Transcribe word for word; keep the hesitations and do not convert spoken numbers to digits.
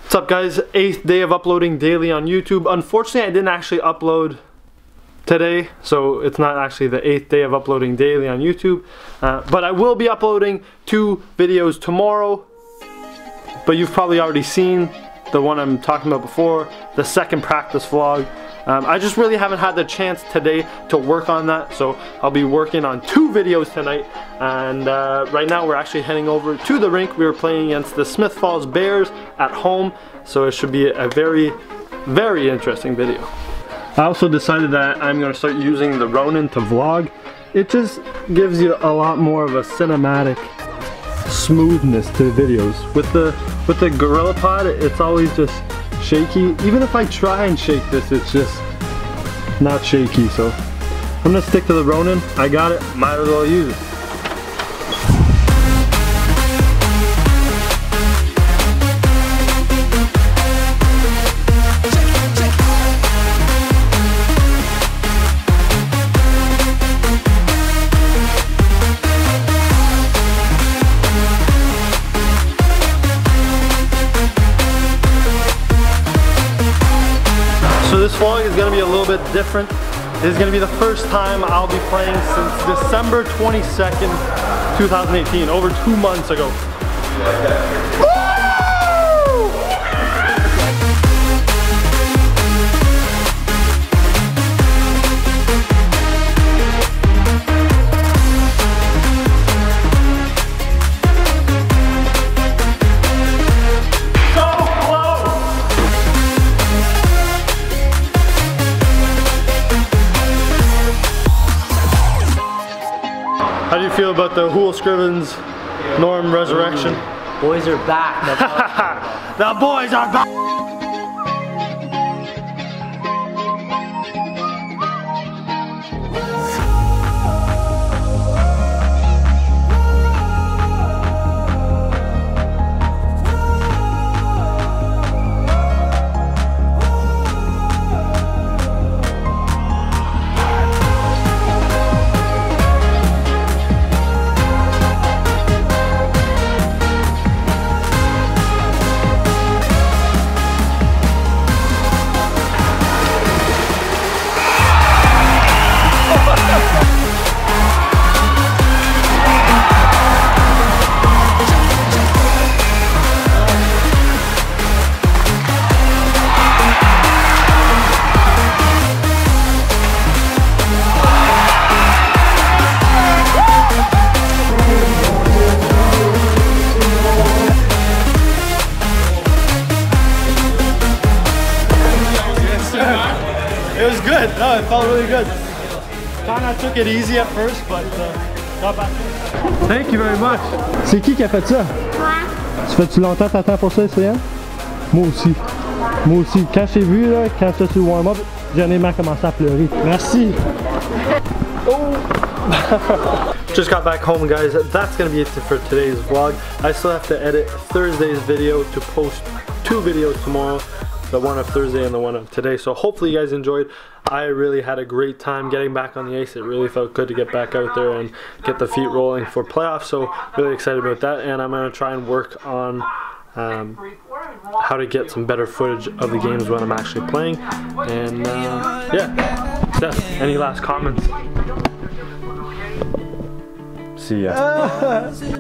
What's up guys, eighth day of uploading daily on YouTube. Unfortunately I didn't actually upload today, so it's not actually the eighth day of uploading daily on YouTube, uh, but I will be uploading two videos tomorrow. But you've probably already seen the one I'm talking about before, the second practice vlog. um, I just really haven't had the chance today to work on that, so I'll be working on two videos tonight. And uh, right now we're actually heading over to the rink. We were playing against the Smith Falls Bears at home, so it should be a very very interesting video. I also decided that I'm going to start using the Ronin to vlog. It just gives you a lot more of a cinematic smoothness to the videos. With the with the GorillaPod, it's always just shaky. Even if I try and shake this, it's just not shaky. So I'm gonna stick to the Ronin. I got it, might as well use it. So this vlog is going to be a little bit different. This is going to be the first time I'll be playing since December twenty-second, two thousand eighteen, over two months ago. How do you feel about the Hool Scrivens Norm resurrection? Ooh, boys are back. The boys are back! It was good. No, it felt really good. Kinda took it easy at first, but uh, got back. Thank you very much. C'est qui qui a fait ça? Moi. Tu fais-tu longtemps t'attends pour ça, Céline? Moi aussi. Moi aussi. Quand je t'ai vu, là, quand j'étais sur le warm-up, j'en ai marre commencé à pleurer. Merci. Oh. Just got back home, guys. That's gonna be it for today's vlog. I still have to edit Thursday's video to post two videos tomorrow. The one of Thursday and the one of today. So hopefully you guys enjoyed. I really had a great time getting back on the ice. It really felt good to get back out there and get the feet rolling for playoffs. So really excited about that. And I'm gonna try and work on um, how to get some better footage of the games when I'm actually playing. And uh, yeah, Steph, any last comments? See ya.